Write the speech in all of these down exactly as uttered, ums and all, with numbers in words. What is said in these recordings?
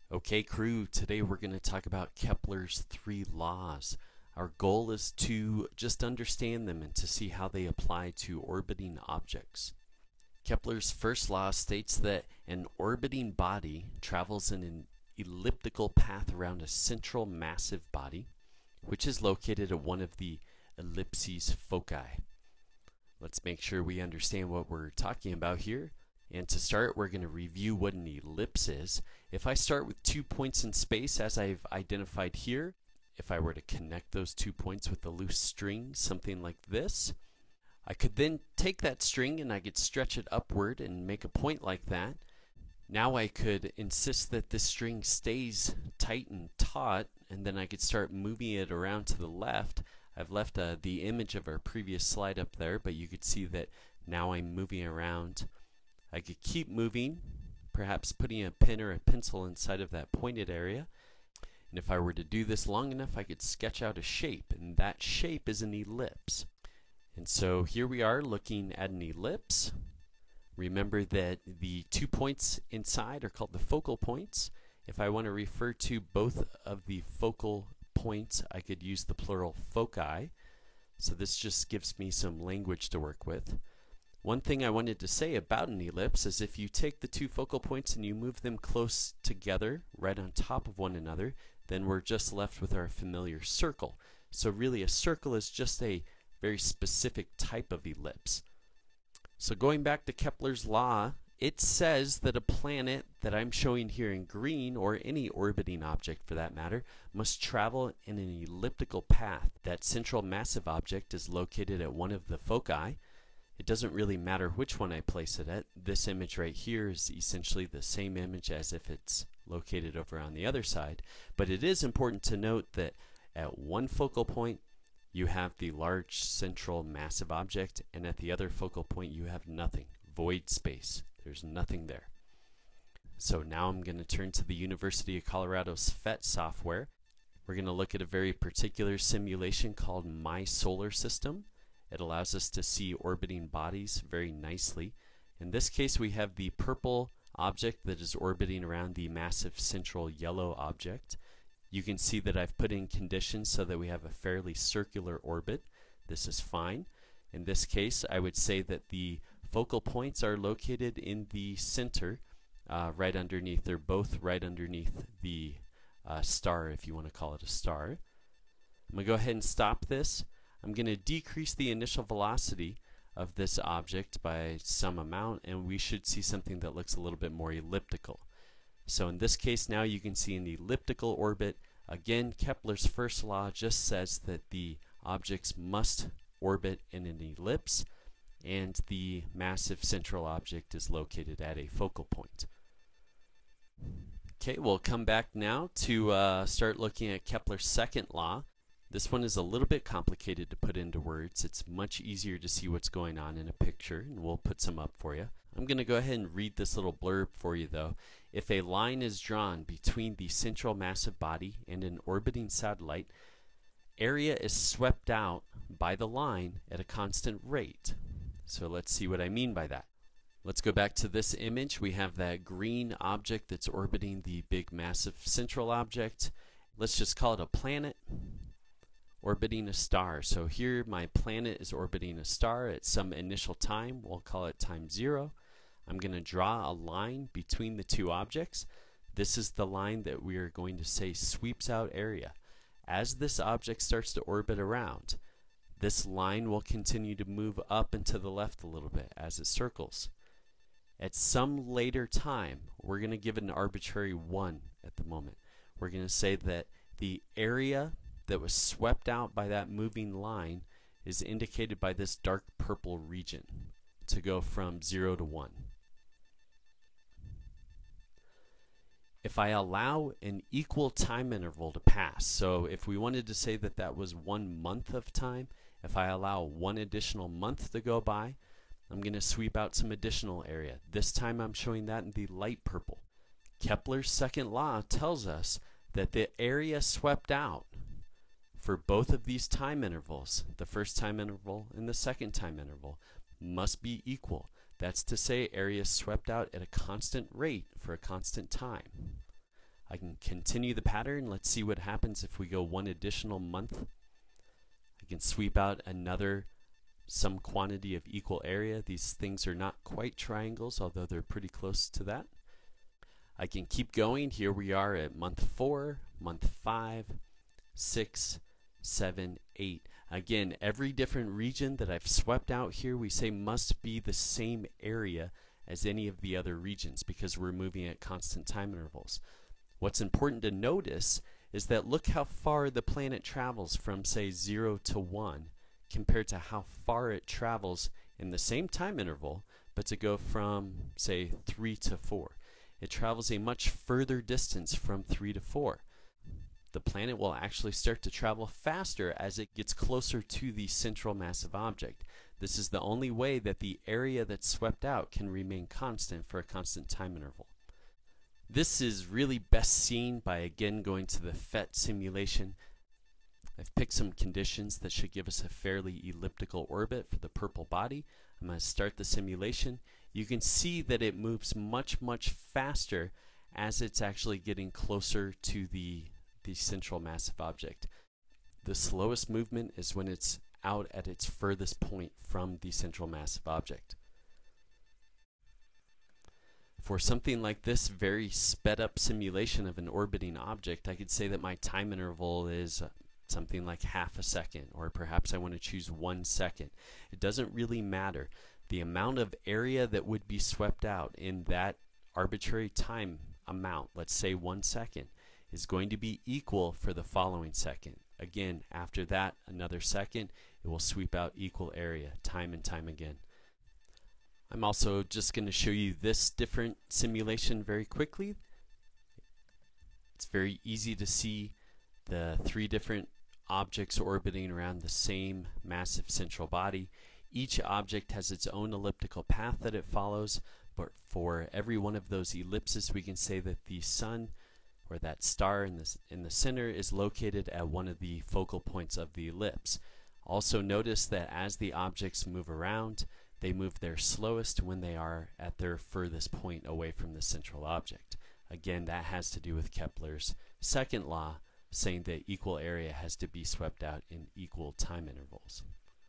Okay, crew, today we're going to talk about Kepler's three laws. Our goal is to just understand them and to see how they apply to orbiting objects. Kepler's first law states that an orbiting body travels in an elliptical path around a central massive body, which is located at one of the ellipses foci. Let's make sure we understand what we're talking about here. And to start, we're going to review what an ellipse is. If I start with two points in space, as I've identified here, if I were to connect those two points with a loose string, something like this, I could then take that string and I could stretch it upward and make a point like that. Now I could insist that this string stays tight and taut, and then I could start moving it around to the left. I've left uh, the image of our previous slide up there, but you could see that now I'm moving around. I could keep moving, perhaps putting a pen or a pencil inside of that pointed area. And if I were to do this long enough, I could sketch out a shape, and that shape is an ellipse. And so here we are looking at an ellipse. Remember that the two points inside are called the focal points. If I want to refer to both of the focal points, I could use the plural foci. So this just gives me some language to work with. One thing I wanted to say about an ellipse is if you take the two focal points and you move them close together, right on top of one another, then we're just left with our familiar circle. So really a circle is just a very specific type of ellipse. So going back to Kepler's law, it says that a planet that I'm showing here in green, or any orbiting object for that matter, must travel in an elliptical path. That central massive object is located at one of the foci. It doesn't really matter which one I place it at. This image right here is essentially the same image as if it's located over on the other side. But it is important to note that at one focal point you have the large central massive object, and at the other focal point you have nothing. Void space. There's nothing there. So now I'm going to turn to the University of Colorado's PhET software. We're going to look at a very particular simulation called My Solar System. It allows us to see orbiting bodies very nicely. In this case, we have the purple object that is orbiting around the massive central yellow object. You can see that I've put in conditions so that we have a fairly circular orbit. This is fine. In this case, I would say that the focal points are located in the center, uh, right underneath. They're both right underneath the uh, star, if you want to call it a star. I'm going to go ahead and stop this. I'm going to decrease the initial velocity of this object by some amount, and we should see something that looks a little bit more elliptical. So in this case now you can see an elliptical orbit. Again, Kepler's first law just says that the objects must orbit in an ellipse, and the massive central object is located at a focal point. Okay, we'll come back now to uh, start looking at Kepler's second law. This one is a little bit complicated to put into words. It's much easier to see what's going on in a picture, and we'll put some up for you. I'm going to go ahead and read this little blurb for you though. If a line is drawn between the central massive body and an orbiting satellite, area is swept out by the line at a constant rate. So let's see what I mean by that. Let's go back to this image. We have that green object that's orbiting the big massive central object. Let's just call it a planet orbiting a star. So here my planet is orbiting a star at some initial time. We'll call it time zero. I'm going to draw a line between the two objects. This is the line that we are going to say sweeps out area. As this object starts to orbit around, this line will continue to move up and to the left a little bit as it circles. At some later time, we're going to give it an arbitrary one at the moment. We're going to say that the area that was swept out by that moving line is indicated by this dark purple region to go from zero to one. If I allow an equal time interval to pass, so if we wanted to say that that was one month of time, if I allow one additional month to go by, I'm going to sweep out some additional area. This time I'm showing that in the light purple. Kepler's second law tells us that the area swept out for both of these time intervals, the first time interval and the second time interval, must be equal. That's to say area swept out at a constant rate for a constant time. I can continue the pattern. Let's see what happens if we go one additional month. I can sweep out another some quantity of equal area. These things are not quite triangles, although they're pretty close to that. I can keep going. Here we are at month four, month five, six, seven, eight. Again, every different region that I've swept out here we say must be the same area as any of the other regions because we're moving at constant time intervals. What's important to notice is that look how far the planet travels from, say, zero to one compared to how far it travels in the same time interval, but to go from, say, three to four. It travels a much further distance from three to four. The planet will actually start to travel faster as it gets closer to the central massive object. This is the only way that the area that's swept out can remain constant for a constant time interval. This is really best seen by again going to the PhET simulation. I've picked some conditions that should give us a fairly elliptical orbit for the purple body. I'm going to start the simulation. You can see that it moves much, much faster as it's actually getting closer to the, the central massive object. The slowest movement is when it's out at its furthest point from the central massive object. For something like this very sped up simulation of an orbiting object, I could say that my time interval is uh, something like half a second, or perhaps I want to choose one second. It doesn't really matter. The amount of area that would be swept out in that arbitrary time amount, let's say one second, is going to be equal for the following second. Again, after that, another second, it will sweep out equal area time and time again. I'm also just going to show you this different simulation very quickly. It's very easy to see the three different objects orbiting around the same massive central body. Each object has its own elliptical path that it follows, but for every one of those ellipses we can say that the sun, or that star in the, in the center, is located at one of the focal points of the ellipse. Also notice that as the objects move around, they move their slowest when they are at their furthest point away from the central object. Again, that has to do with Kepler's second law, saying that equal area has to be swept out in equal time intervals.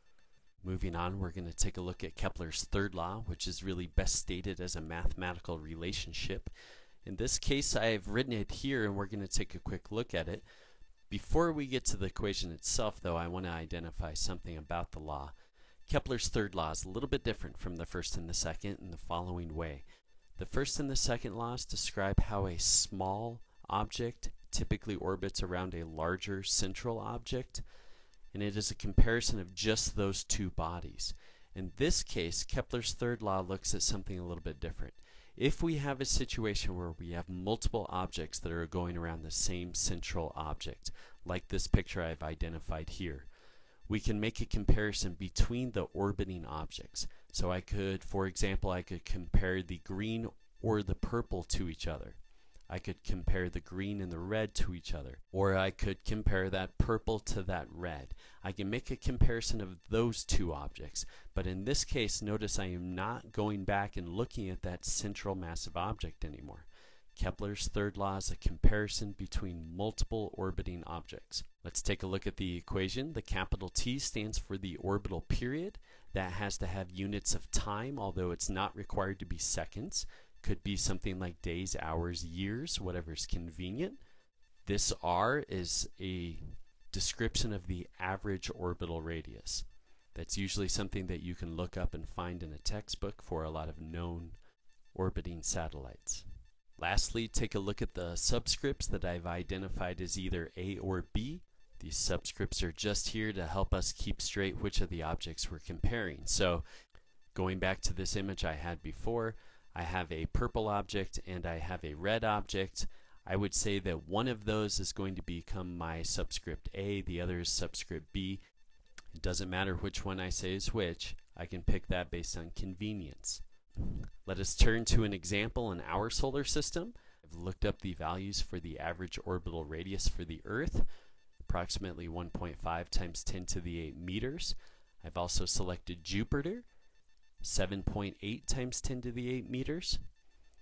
Moving on, we're going to take a look at Kepler's third law, which is really best stated as a mathematical relationship. In this case, I've written it here, and we're going to take a quick look at it. Before we get to the equation itself, though, I want to identify something about the law. Kepler's third law is a little bit different from the first and the second in the following way. The first and the second laws describe how a small object typically orbits around a larger central object, and it is a comparison of just those two bodies. In this case, Kepler's third law looks at something a little bit different. If we have a situation where we have multiple objects that are going around the same central object, like this picture I've identified here, we can make a comparison between the orbiting objects. So I could, for example, I could compare the green or the purple to each other. I could compare the green and the red to each other. Or I could compare that purple to that red. I can make a comparison of those two objects. But in this case, notice I am not going back and looking at that central massive object anymore. Kepler's third law is a comparison between multiple orbiting objects. Let's take a look at the equation. The capital T stands for the orbital period. That has to have units of time, although it's not required to be seconds. Could be something like days, hours, years, whatever is convenient. This R is a description of the average orbital radius. That's usually something that you can look up and find in a textbook for a lot of known orbiting satellites. Lastly, take a look at the subscripts that I've identified as either A or B. These subscripts are just here to help us keep straight which of the objects we're comparing. So, going back to this image I had before, I have a purple object and I have a red object. I would say that one of those is going to become my subscript A, the other is subscript B. It doesn't matter which one I say is which. I can pick that based on convenience. Let us turn to an example in our solar system. I've looked up the values for the average orbital radius for the Earth, approximately one point five times ten to the eight meters. I've also selected Jupiter, seven point eight times ten to the eight meters.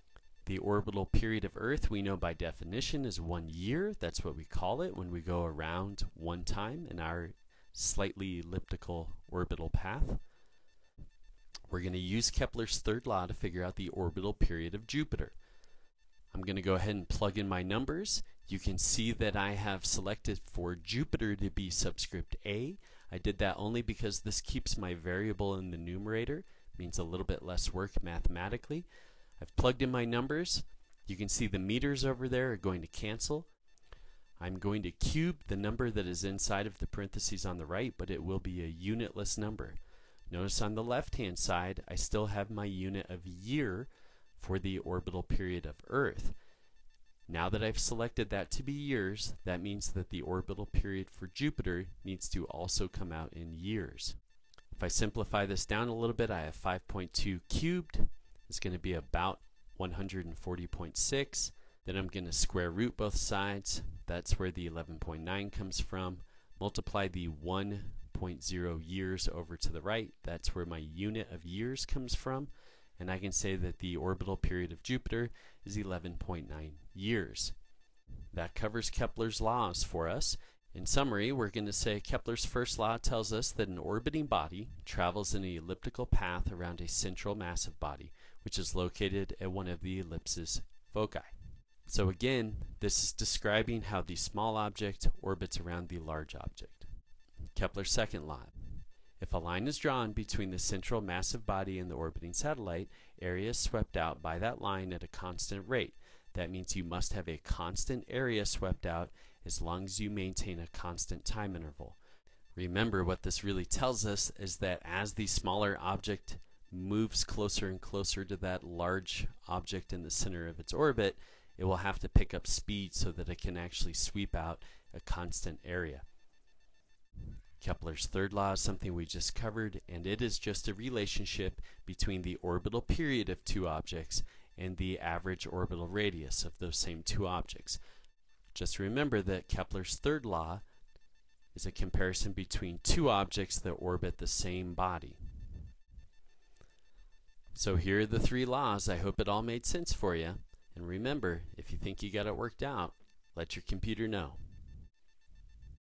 The orbital period of Earth, we know by definition, is one year. That's what we call it when we go around one time in our slightly elliptical orbital path. We're going to use Kepler's third law to figure out the orbital period of Jupiter. I'm going to go ahead and plug in my numbers. You can see that I have selected for Jupiter to be subscript A. I did that only because this keeps my variable in the numerator. It means a little bit less work mathematically. I've plugged in my numbers. You can see the meters over there are going to cancel. I'm going to cube the number that is inside of the parentheses on the right, but it will be a unitless number. Notice on the left-hand side, I still have my unit of year for the orbital period of Earth. Now that I've selected that to be years, that means that the orbital period for Jupiter needs to also come out in years. If I simplify this down a little bit, I have five point two cubed. It's going to be about one hundred forty point six. Then I'm going to square root both sides. That's where the eleven point nine comes from. Multiply the one point zero years over to the right. That's where my unit of years comes from. And I can say that the orbital period of Jupiter is eleven point nine years. That covers Kepler's laws for us. In summary, we're going to say Kepler's first law tells us that an orbiting body travels in an elliptical path around a central massive body, which is located at one of the ellipse's foci. So again, this is describing how the small object orbits around the large object. Kepler's second law. If a line is drawn between the central massive body and the orbiting satellite, area is swept out by that line at a constant rate. That means you must have a constant area swept out as long as you maintain a constant time interval. Remember, what this really tells us is that as the smaller object moves closer and closer to that large object in the center of its orbit, it will have to pick up speed so that it can actually sweep out a constant area. Kepler's third law is something we just covered, and it is just a relationship between the orbital period of two objects and the average orbital radius of those same two objects. Just remember that Kepler's third law is a comparison between two objects that orbit the same body. So here are the three laws. I hope it all made sense for you. And remember, if you think you got it worked out, let your computer know.